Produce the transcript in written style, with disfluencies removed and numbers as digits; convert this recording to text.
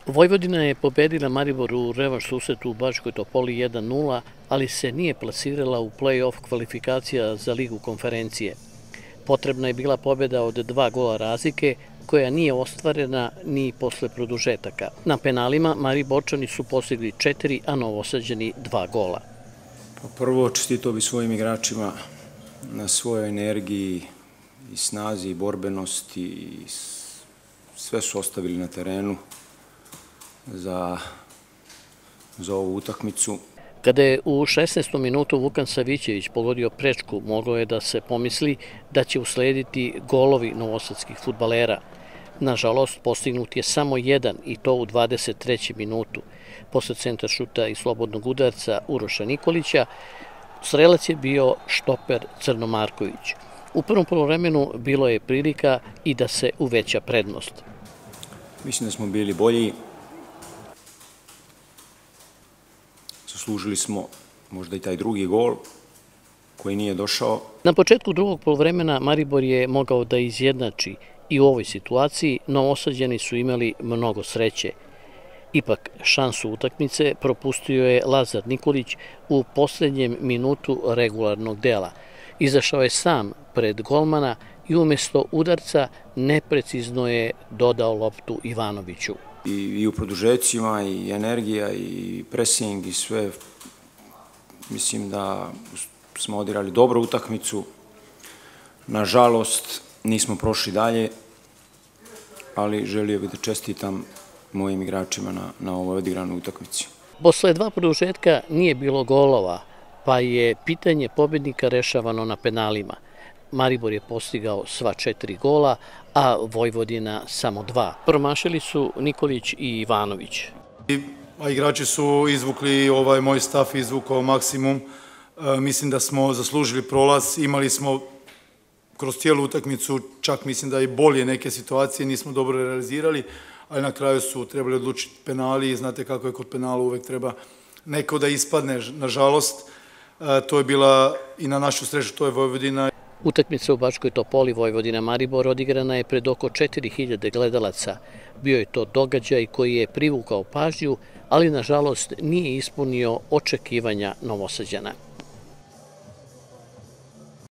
Vojvodina je pobedila Maribor u revanš susretu u Bačkoj Topoli 1:0, ali se nije plasirala u play-off kvalifikacija za Ligu konferencije. Potrebna je bila pobjeda od 2 gola razlike, koja nije ostvarena ni posle produžetaka. Na penalima Mariborčani su postigli 4, a Novosađani 2 gola. Prvo, čestitao bi svojim igračima na svojoj energiji i snazi i borbenosti i sve su ostavili na terenu za ovu utakmicu. Kada je u 16. minutu Vukan Savićević pogodio prečku, moglo je da se pomisli da će uslediti golovi novosadskih fudbalera. Nažalost, postignut je samo jedan i to u 23. minutu. Posle centar šuta i slobodnog udarca Uroša Nikolića, strelac je bio štoper Crno Marković. U prvom poluvremenu bilo je prilika i da se uveća prednost. Mislim da smo bili bolji. Zaslužili smo možda i taj drugi gol koji nije došao. Na početku drugog poluvremena Maribor je mogao da izjednači i u ovoj situaciji Novosađani su imali mnogo sreće. Ipak šansu utakmice propustio je Lazar Nikolić u poslednjem minutu regularnog dela. Izašao je sam pred golmana i umjesto udarca neprecizno je dodao loptu Ivanoviću. I u produžecima, i energija, i pressing, i sve. Mislim da smo odigrali dobru utakmicu. Nažalost, nismo prošli dalje, ali želio bih da čestitam mojim igračima na ovoj odigranoj utakmici. Posle 2 produžetka nije bilo golova, pa je pitanje pobednika rešavano na penalima. Maribor je postigao sva 4 gola, a Vojvodina samo 2. Promašili su Nikolić i Ivanović. Igrači su izvukli, moj staf izvukao maksimum. Mislim da smo zaslužili prolaz, imali smo kroz cijelu utakmicu, čak mislim da i bolje neke situacije nismo dobro realizirali, ali na kraju su trebali odlučiti penali i znate kako je kod penala, uvek treba neko da ispadne, nažalost. To je bila i na našu sreću, to je Vojvodina. Utakmica u Bačkoj Topoli Vojvodina Maribor odigrana je pred oko 4000 gledalaca. Bio je to događaj koji je privukao pažnju, ali nažalost nije ispunio očekivanja Novosađana.